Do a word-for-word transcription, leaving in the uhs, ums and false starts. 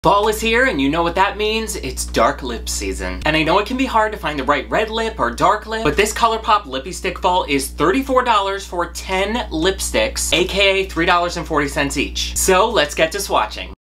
Fall is here, and you know what that means. It's dark lip season. And I know it can be hard to find the right red lip or dark lip, but this ColourPop Lippie Stick Fall is thirty-four dollars for ten lipsticks, aka three dollars and forty cents each. So let's get to swatching.